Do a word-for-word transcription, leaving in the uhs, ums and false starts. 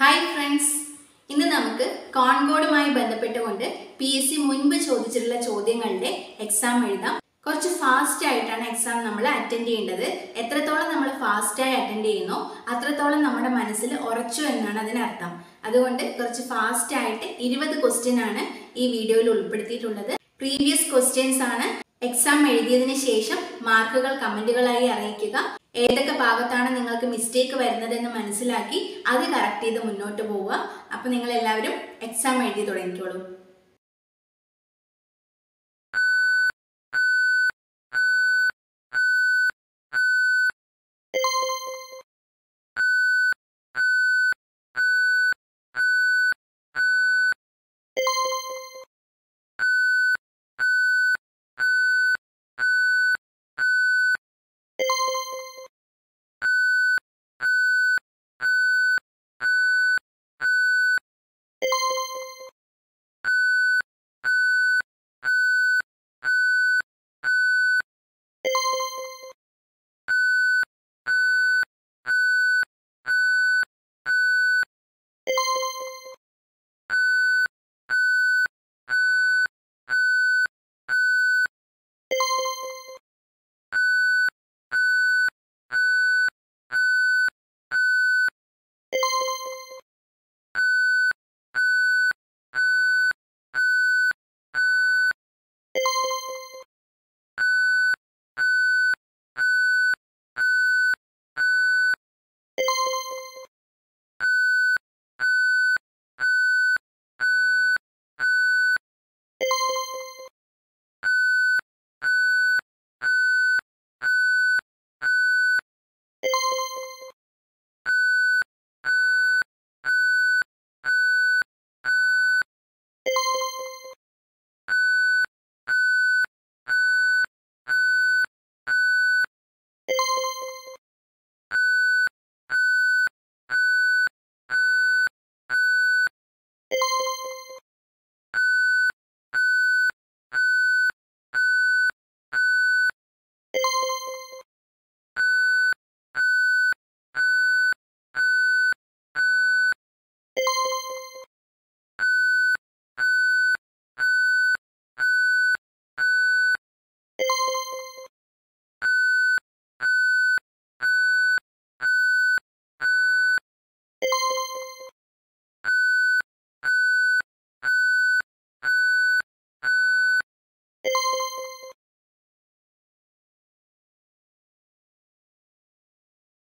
Hi friends, ഇന്ന് നമുക്ക് കോൺകോഡുമായി ബന്ധപ്പെട്ടുകൊണ്ട് പി എസ് സി മുൻപ് ചോദിച്ചിട്ടുള്ള ചോദ്യങ്ങളുടെ എക്സാം എഴുതാം. കുറച്ച് ഫാസ്റ്റ് ആയിട്ടാണ് എക്സാം നമ്മൾ അറ്റൻഡ് ചെയ്യേണ്ടത്. എത്രത്തോളം നമ്മൾ ഫാസ്റ്റ് ആയി അറ്റൻഡ് ചെയ്യുന്നോ അത്രത്തോളം നമ്മുടെ മനസ്സിൽ ഉറച്ചു എന്നാണ് അതിനർത്ഥം. അതുകൊണ്ട് കുറച്ച് ഫാസ്റ്റ് ആയിട്ട് ഇരുപത് ക്വസ്റ്റ്യൻ ആണ് ഈ വീഡിയോയിൽ ഉൾപ്പെടുത്തിയിട്ടുള്ളത്. പ്രീവിയസ് ക്വസ്റ്റ്യൻസ് ആണ്. എക്സാം എഴുതിയതിനു ശേഷം മാർക്കുകൾ കമന്റുകളായി അറിയിക്കുക. ഏതൊക്കെ ഭാഗത്താണ് നിങ്ങൾക്ക് മിസ്റ്റേക്ക് വരുന്നതെന്ന് മനസ്സിലാക്കി അത് കറക്റ്റ് ചെയ്ത് മുന്നോട്ട് പോവുക. അപ്പോൾ നിങ്ങൾ എല്ലാവരും എക്സാം എഴുതി തുടങ്ങിക്കോളൂ.